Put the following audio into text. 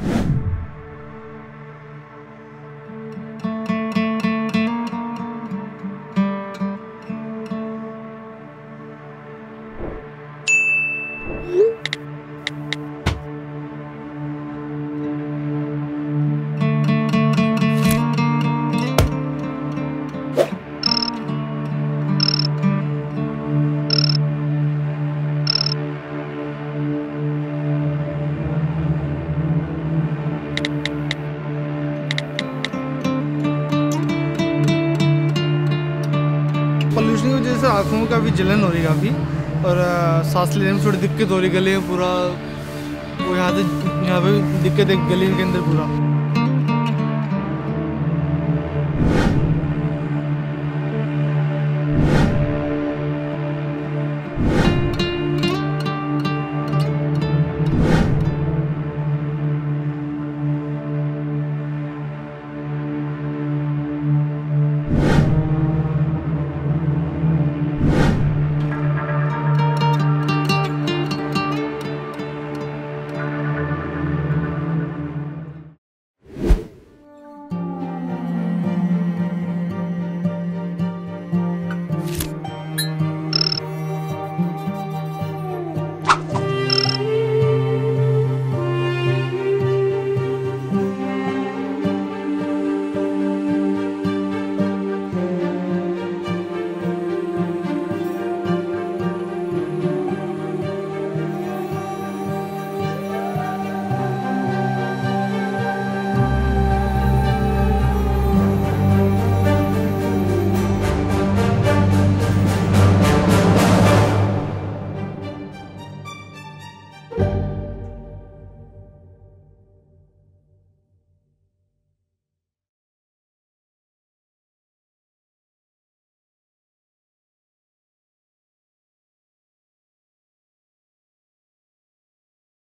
Pollution की वजह से आँखों में काफ़ी जलन हो रही है काफ़ी, और सांस लेने में थोड़ी दिक्कत हो रही, गले में पूरा वो यहाँ पे दिक्कत है गले के अंदर पूरा।